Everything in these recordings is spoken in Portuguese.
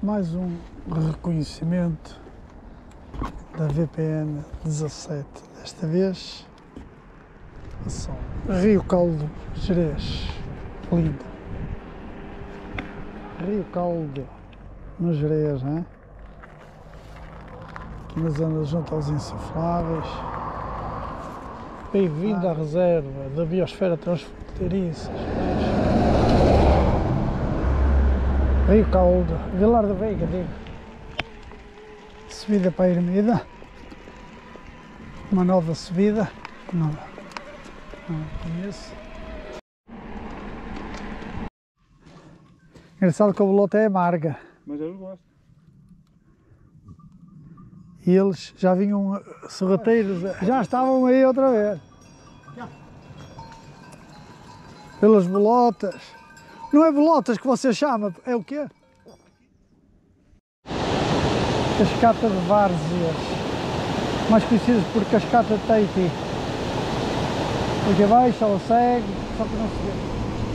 Mais um reconhecimento da VPN 17. Desta vez, Rio Caldo, Gerês. Lindo. Rio Caldo, no Gerês, né? Aqui na zona junto aos insufláveis. Bem-vindo à reserva da biosfera transfronteiriça. Rio Caldo, Vilar da Veiga, digo. Subida para a Ermida. Uma nova subida. Não conheço. Engraçado que a bolota é amarga. Mas eu gosto. E eles já vinham sorrateiros, já estavam aí outra vez. Pelas bolotas. Não é bolotas que você chama, é o quê? Cascata de Várzeas, mais conhecidas por Cascata de Tahiti. Aqui abaixo ela segue, só que não se vê.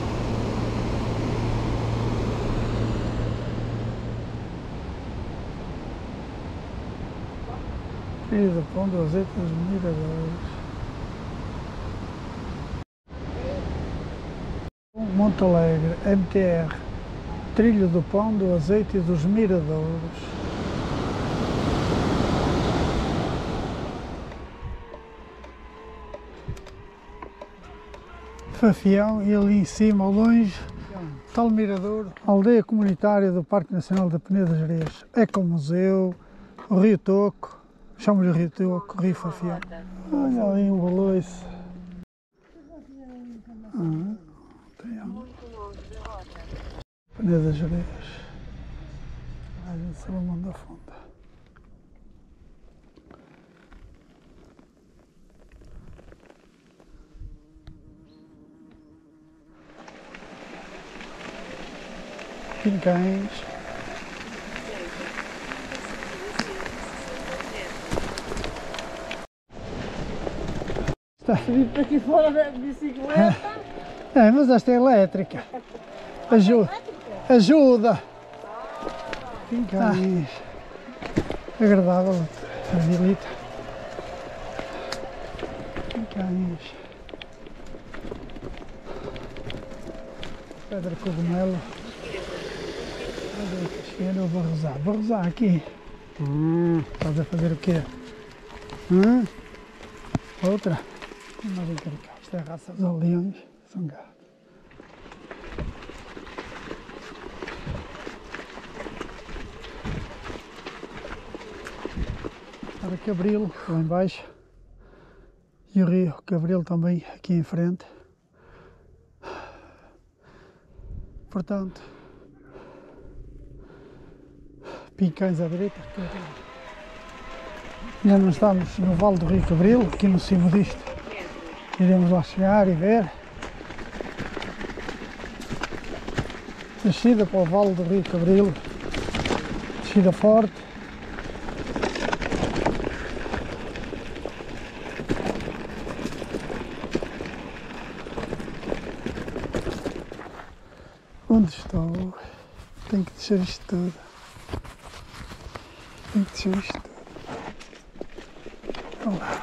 Trilha do Pão do Azeite dos Miradores. Monte Alegre, MTR, Trilho do Pão, do Azeite e dos Miradouros. Fafião e ali em cima, ao longe, tal Miradouro, aldeia comunitária do Parque Nacional da Peneda Gerês, Ecomuseu, o Rio Toco, chamamos-lhe Rio Toco, Rio Fafião. Olha ali um baloiço. Peneda Gerês, Praia de Salomão da Fonda. Pincães. Está Vim para aqui fora da bicicleta. É, mas esta é elétrica. Ajuda. Pincães. Agradável. Facilita. Pincães. Pedra cogumelo. Eu vou rezar aqui. Estás a fazer o quê? Outra? Não vem cá. Isto é a raça dos leões. São gatos. Agora Cabril, lá em baixo. E o rio Cabril também aqui em frente. Portanto, Pincães à direita. Ainda não estamos no Vale do Rio Cabril, aqui no cimo disto. Iremos lá chegar e ver. Descida para o Vale do Rio Cabril. Descida forte. Onde estou? Tenho que descer isto tudo. Tenho que descer isto tudo. Olá.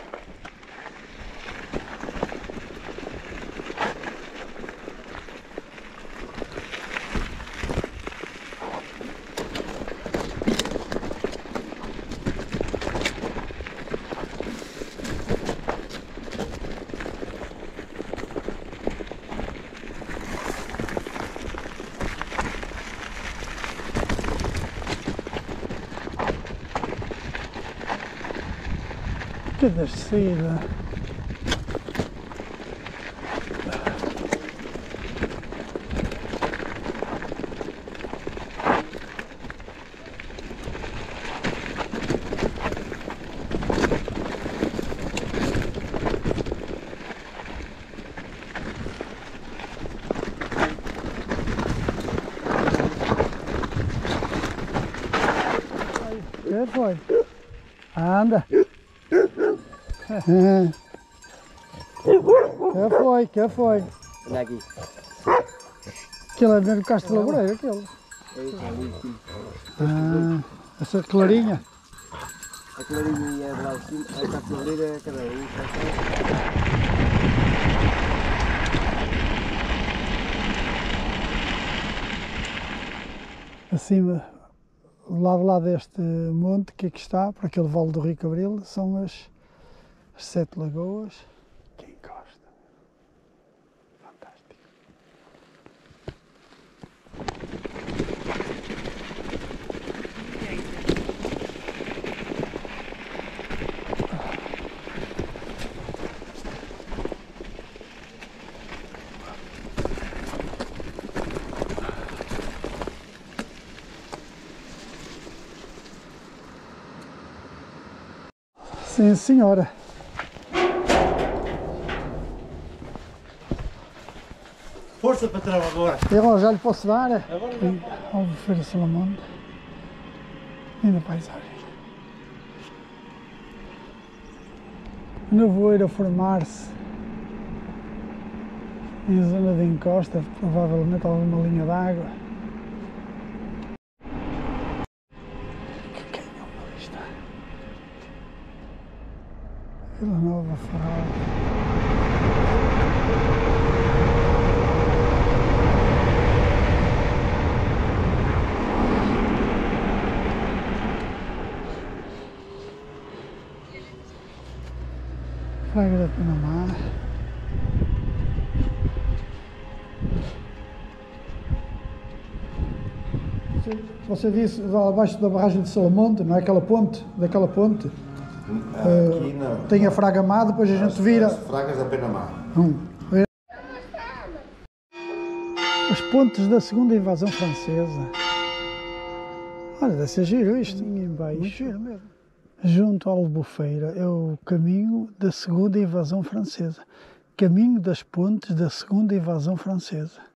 Que descida! Que foi? Anda! Que foi? Olha aqui. Aquilo é mesmo Castro Laboreiro, aquele. É isso, ali em cima. Essa clarinha. A clarinha é de lá em cima, a caçadeira é cada um. Acima, lado lá deste monte que aqui está, para aquele vale do Rio Cabril, são as 7 lagoas. Que encosta. Fantástico. Sim, senhora. Força, patrão, agora. Eu já lhe posso dar. Agora não. Albufeira Salamonte. Linda paisagem. Nevoeiro a formar-se em zona de encosta, provavelmente alguma linha d'água. Que canhão ali está. Vila Nova Farol. Praia da Panamá. Você disse lá abaixo da barragem de Salamonte, não é aquela ponte? Daquela ponte? Aqui não. Tem a Fraga Má, depois a gente vira. As Fragas da Panamá. As pontes da segunda invasão francesa. Olha, deve ser giro isto. Em baixo. Muito giro mesmo. Junto à Albufeira é o caminho da segunda invasão francesa. Caminho das pontes da segunda invasão francesa.